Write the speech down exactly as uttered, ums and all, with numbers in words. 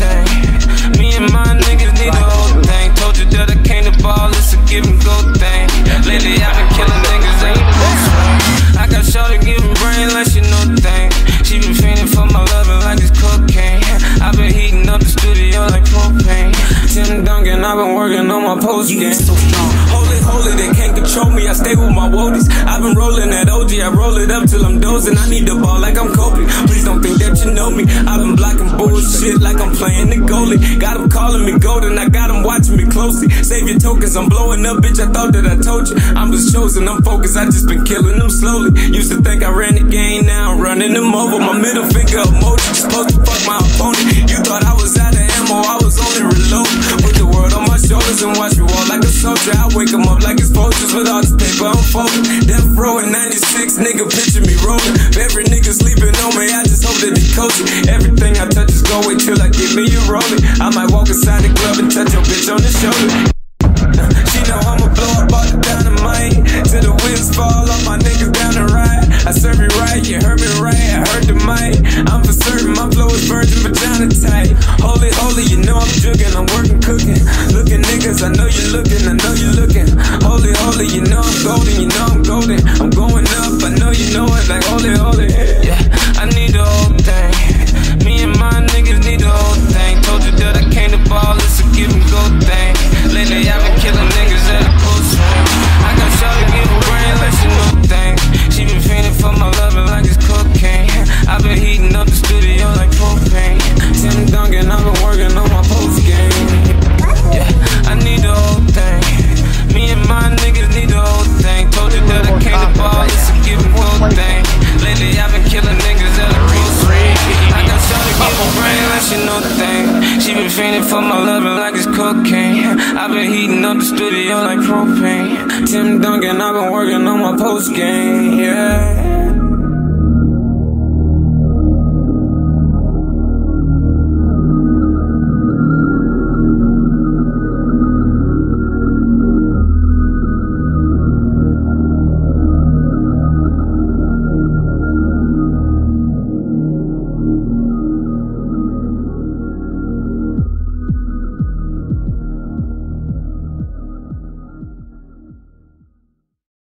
thing. Me and my niggas need the whole thing. Told you that I came to ball, it's a give and go thing. Lately I've been killing niggas, ain't post right. I got shorty giving brain like she know thing. She been fiending for my loving like it's cocaine. I've been heating up the studio like propane. Tim Duncan, I've been working on my post game. So strong, hold it, hold it, they can't control me. I stay with my woadies. I've been rolling that O G, I roll it up till I'm dozing. I need the ball like I'm Kobe. Please don't think that you know me. I've been blocking bullshit like I'm playing the goalie. Got them calling me golden, I got them watching me closely. Save your tokens, I'm blowing up, bitch. I thought that I told you. I'm just chosen, I'm focused, I just been killing them slowly. Used to think I ran the game, now I'm running them over. My middle finger emoji, supposed to fuck my opponent. You thought I was out of ammo, I was only reloading. Put the world on my shoulders and watch me walk like a soldier. I wake them up like it's posters with all this paper unfolding. Death row in ninety-six, nigga, picture me rolling. Every nigga sleeping on me, I just hope that they coach it. Everything I touch is go wait till I get me a rolling. I might walk inside the club and touch your bitch on the shoulder. She know I'ma blow up all the dynamite till the wheels fall off, my niggas down the ride. I serve you right, you heard me right, I heard the mic. I'm for certain, my flow is virgin vagina tight. Holy, holy, you know I'm jugging, I'm working, cooking. Looking niggas, I know you looking, I know you looking. Holy, holy, you know I'm golden, you know I'm golden. I'm going up, I know you know it, like holy, holy. Yeah, I need the whole thing. Me and my niggas need the whole thing. Told you that I came to ball, it's a give and go thing. Lately I've been killing niggas at a post range. I got shorty giving brain like she know thing. She been fiending for my loving like it's cocaine. I've been heating up the studio like propane. Tim Duncan, I've been working on my post game. Yeah, I need the whole thing. Me and my niggas need the whole thing. Told you that I came to ball, it's a give and go thing. Lately I've been killing niggas at a post range. I got shorty giving brain like she know the thing. She been fiending for my loving like it's cocaine. I've been heating up the studio like propane. Tim Duncan, I've been working on my post game, yeah.